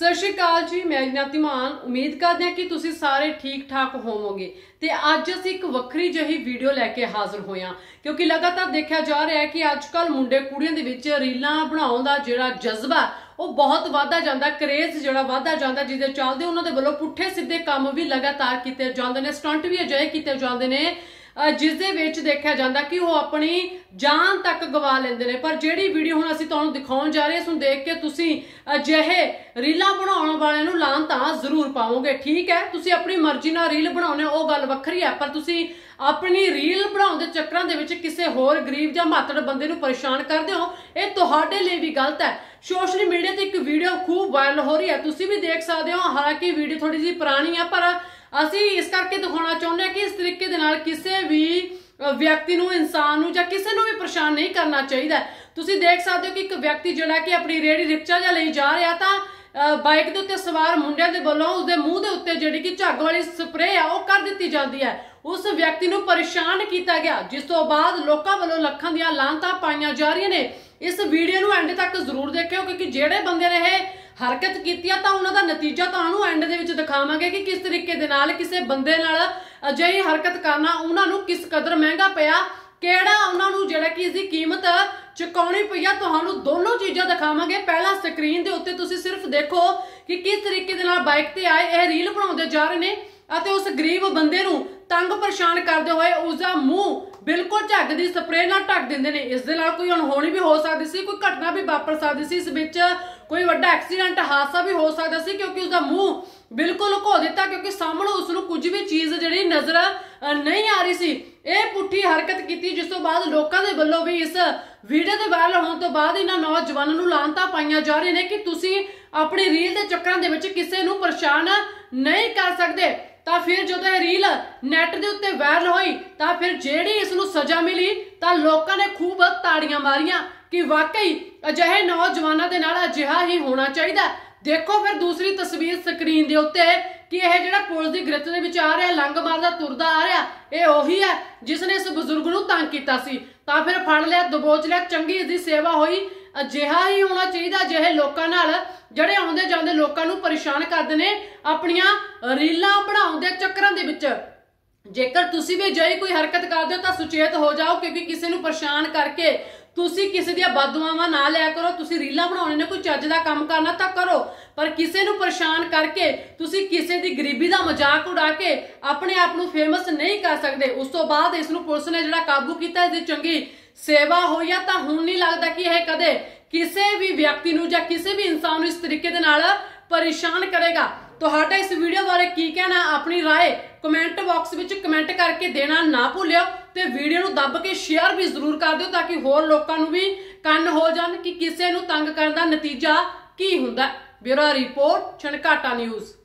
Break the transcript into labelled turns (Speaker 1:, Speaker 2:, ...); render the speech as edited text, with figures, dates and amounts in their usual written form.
Speaker 1: सत श्री अकाल जी, मैं अजनाती मान उम्मीद करते हैं कि तुसी सारे ठीक ठाक होवोगे। ते अज असीं एक वक्री जही वीडियो लैके हाजिर होए हां क्योंकि लगातार देखा जा रहा है कि अजकल मुंडे कुड़ियां दे विच रीलां बनाउण दा जिहड़ा जज्बा वो बहुत वाधा जांदा, क्रेज जिहड़ा वाधा जांदा, जिहदे चलदे उन्हां दे वल्लों पुट्ठे सीधे काम भी लगातार कीते जांदे ने, स्टंट भी अजिहे कीते जांदे ने जिस दे विच देखा जांदा कि वो अपनी जान तक गवा लेंदे ने। पर जिहड़ी वीडियो हुण असीं तुहानूं दिखाउण जा रहे इस देख के तुसीं अजिहे रीलां बनाउण वालिआं नूं लानतां जरूर पाओगे। ठीक है, तुसीं अपनी मर्जी नाल रील बनाउने हो गल वक्खरी है, पर तुसीं अपनी रील बनाउण दे चक्करां दे विच किसी होर गरीब जां मातड़ बंदे नूं परेशान करदे हो, ये तुहाडे लई भी गलत है। सोशल मीडिया ते एक वीडियो खूब वायरल हो रही है, तुसीं भी देख सकदे हो। हालांकि वीडियो थोड़ी जी पुरानी है, पर असीं इस करके दिखाना चाहुंदे कि इस तरीके दे नाल किसी भी व्यक्ति नूं, इंसान नूं जां किसी नूं भी परेशान नहीं करना चाहिए। तुसीं देख सकदे हो कि एक व्यक्ति जिहड़ा कि अपनी रेहड़ी रिक्शा जिहा लई जा रहा तां बाइक दे उत्ते सवार मुंडिਆਂ दे ਵੱਲੋਂ उसदे मूँह दे उत्ते जिहड़ी कि झੱਗ वाली स्प्रे है वो कर दित्ती जाती है। उस व्यक्ति नूं परेशान किया गया, जिस तो बाद लोकां ਵੱਲੋਂ ਲੱਖਾਂ ਦੀਆਂ ਲਾਂਤਾਂ पाईयां जा रही ने। इस वीडियो नूं एंड तक जरूर देखियो क्योंकि जिहड़े बंदे ने यह हरकत की तां उन्हां दा नतीजा तुहानूं एंड दे विच दिखावांगे कि किस तरीके दे नाल किसी बंदे नाल अजिही हरकत करना उन्हां नूं किस कदर महंगा पिया, किहड़ा उन्हां नूं जिहड़ा कि इसदी कीमत चुकाउणी पई आ। तुहानूं दोनों चीज़ां दिखावांगे। पहला स्क्रीन दे उत्ते तुसीं सिर्फ देखो कि किस तरीके दे नाल बाइक ते आए यह रील बनाउंदे जा रहे ने ਅਤੇ उस गरीब बंदे नूं तंग परेशान करते हुए उसका मूँह बिल्कुल झੱਗ दी स्प्रे नाल ढक दिंदे ने। इस दे नाल कोई अणहोनी भी हो सकती सी, कोई घटना भी वापर सकती सी, इस विच कोई वड्डा एक्सीडेंट हादसा भी हो सकता सी क्योंकि उसका मूँह बिल्कुल लुको दिता क्योंकि सामने उसनूं कुछ भी चीज़ जिहड़ी नज़र नहीं आ रही सी। यह पुट्ठी हरकत की, जिस तो बाद लोगों के वल्लों भी इस वीडियो के वायरल होने तो बाद इन्हां नौजवानों नूं लानतां पाईयां जा रही ने कि तुसीं अपनी रील के चक्करां दे विच किसी नूं परेशान नहीं कर सकते। तो फिर जो रील नैट के उत्ते वायरल हुई तो फिर जेड़ी इसनूं सज़ा मिली तो लोगों ने खूब ताड़ियां मारियां कि वाकई अजिहे नौजवानों के नाल अजिहा ही होना चाहिए। देखो फिर दूसरी तस्वीर स्क्रीन के उत्ते कि यह जिहड़ा पुलिस की गिरफ्त दे विच आ रहा, लंघ मारदा तुरदा आ रहा, ये उही है जिसने इस बजुर्ग नूं तंग कीता सी। तो फिर फड़ लिया, दबोच लिया, चंगी इसकी सेवा हुई। अजिहा ही होना चाहिए। अजिहे लोकां नाल ਜਿਹੜੇ ਆਉਂਦੇ ਜਾਂਦੇ ਲੋਕਾਂ ਨੂੰ परेशान करते हैं अपनियां रीलां बनाउण दे चक्करां दे विच। जेकर तुसीं भी अजिही कोई हरकत करदे हो तां सुचेत हो जाओ क्योंकि किसी नूं परेशान करके तुसीं किसी दी बददुआवां ना लिया करो। तुसीं रीलां बनाउणे ने, कोई चज दा काम करना तां करो, पर किसी नूं परेशान करके तुसीं किसी दी गरीबी दा मजाक उड़ा के अपने आप नूं फेमस नहीं कर सकदे। उस तो बाद इस नूं पुलिस ने जिहड़ा काबू कीता, इसदी चंगी सेवा होई आ। तां हुण नहीं लगदा कि यह कदे किसी भी व्यक्ति नूं जां किसी भी इंसान नूं इस तरीके दे नाल परेशान करेगा। तुहाडा इस वीडियो बारे की कहना, अपनी राय कमेंट बॉक्स विच कमेंट करके देना ना भुल्लिओ ते वीडियो नूं दब के शेयर भी जरूर कर दिओ ताकि होर लोकां नूं भी कंन हो जाण कि किसी नूं तंग करन दा नतीजा की हुंदा। ब्यूरो रिपोर्ट, छणघाटा न्यूज़।